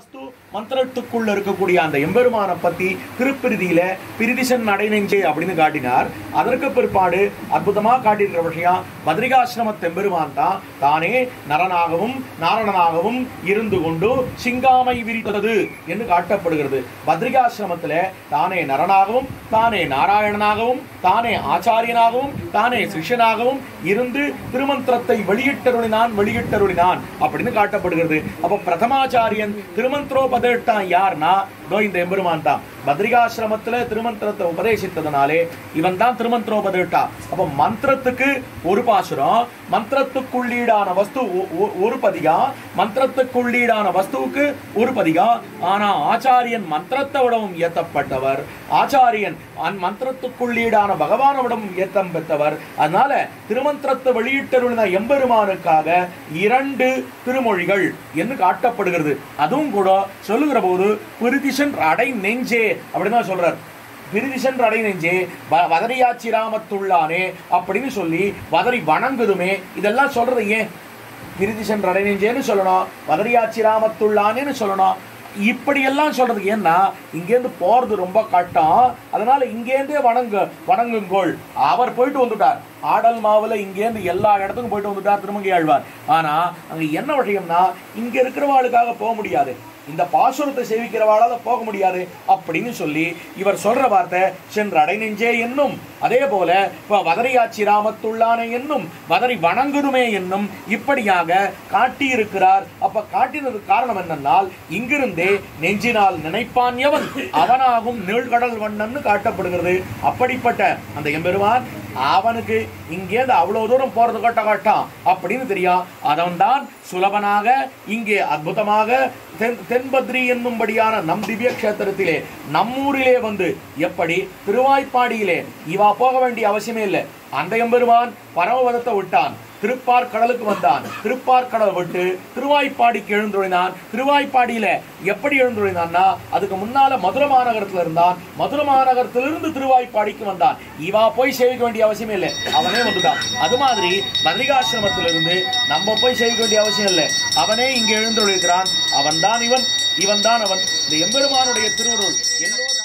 வஸ்து மந்திரத்துக்குள்ள இருக்கக்கூடிய அந்த எம்பெருமான பத்தி திருப்பிரிதியில பிரிதிசன் நடைநெஞ்சே அப்படின்னு காட்டினார். அதற்கு பிற்பாடு அற்புதமா காட்டியிருக்கிற விஷயம் பத்ரிகாசிரம எம்பெருமான் தான் தானே நரனாகவும் நாரணனாகவும் இருந்து கொண்டு சிங்காமை விரித்தது என்று காட்டப்படுகிறது. பத்ரிகாசிரமத்துல தானே நரனாகவும் தானே நாராயணனாகவும் தானே ஆச்சாரியனாகவும் தானே சிஷ்யனாகவும் இருந்து திருமந்திரத்தை வெளியிட்டருளினான் அப்படின்னு காட்டப்படுகிறது. அப்ப பிரதமாச்சாரியன் திருமந்திரோபதேஷ்டான் யார்னா இந்த எம்பெருமான் தான். பத்ரிகாசிரமத்துல திருமந்திரத்தை உபதேசித்ததுனாலே இவன் தான் திருமந்திரோபதேஷ்டா. அப்ப மந்திரத்துக்கு ஒரு பாசுரம், மந்திரத்துக்குள்ளீடான வஸ்து ஒரு பதிகா, மந்திரத்துக்குள்ளீடான வஸ்துவுக்கு ஒரு பதிகா. ஆனா ஆச்சாரியன் மந்திரத்தை விடவும் ஏத்தப்பட்டவர், ஆச்சாரியன் மந்திரத்துக்குள்ளீடான பகவானிடமும் ஏத்தம் பெற்றவர். அதனால திருமந்திரத்தை வெளியிட்டருளின எம்பெருமானுக்காக 2 திருமொழிகள் என்று காட்டப்படுகிறது. அதுவும் கூட சொல்லுகிற போது பிரிதிசன் அடை நெஞ்சே அப்படின்னு சொல்றார். பிரிதிசன் அடை நெஞ்சே வதரியாச்சிராமத்துள்ளானே அப்படின்னு சொல்லி வதரி வணங்குதுமே, இதெல்லாம் சொல்றது ஏன்? பிரிதிசன் அடை நெஞ்சேன்னு சொல்லணும், வதரியாச்சிராமத்துள்ளானேன்னு சொல்லணும். இப்படியெல்லாம் சொல்றதுக்கு ஏன்னா இங்கேருந்து போறது ரொம்ப கட்டம். அதனால இங்கேருந்தே வணங்குங்கோள். அவர் போயிட்டு வந்துட்டார் ஆடல் மாவுல, இங்கேருந்து எல்லா இடத்துக்கும் போயிட்டு வந்துட்டார் திருமங்கை ஆழ்வார். ஆனா அங்க என்ன விஷயம்னா இங்க இருக்கிறவாளுக்காக போக முடியாது, இந்த பாசுரத்தை சேவிக்கிறவாளால போக முடியாது அப்படின்னு சொல்லி இவர் சொல்ற வார்த்தை சென்றடை நெஞ்சே என்னும், அதே போல வதரியாச்சி ராமத்துள்ளானே என்னும், வதரி வணங்குதுமே என்னும் இப்படியாக காட்டியிருக்கிறார். அப்ப காட்டினதுக்கு காரணம் என்னன்னால் இங்கிருந்தே நெஞ்சினால் நினைப்பான் எவன் அவனாகும் நீழ்கடல் வண்ணன்னு காட்டப்படுகிறது. அப்படிப்பட்ட அந்த எம்பெருமான் அவனுக்கு இங்கேருந்து அவ்வளவு தூரம் போறது கட்டம் அப்படின்னு தெரியும். அதன்தான் சுலபனாக இங்கே அற்புதமாக தென்பத்ரி என்னும்படியான நம் திவ்ய கஷேத்திரத்திலே நம்மூரிலே வந்து எப்படி திருவாய்ப்பாடியிலே இவா போக வேண்டிய அவசியமே இல்லை. அந்த எம்பெருமான் பரமபதத்தை விட்டான், திருப்பார்கடலுக்கு வந்தான், திருப்பார்கடல் விட்டு திருவாய்ப்பாடிக்கு எழுந்துழினான். திருவாய்ப்பாடியில எப்படி எழுந்துழினான்னா அதுக்கு முன்னால மதுரை மாநகரத்துல இருந்தான், மதுரை மாநகரத்திலிருந்து திருவாய்ப்பாடிக்கு வந்தான். இவா போய் சேவிக்க வேண்டிய அவசியமே இல்லை, அவனே வந்துட்டான். அது மாதிரி பத்ரிகாசிரமத்திலிருந்து நம்ம போய் சேவிக்க வேண்டிய அவசியம் இல்லை, அவனே இங்கே எழுந்துழிக்கிறான். அவன் தான் இவன், இவன் தான் அவன். இந்த எம்பெருமானுடைய திருவருள் எல்லோரும்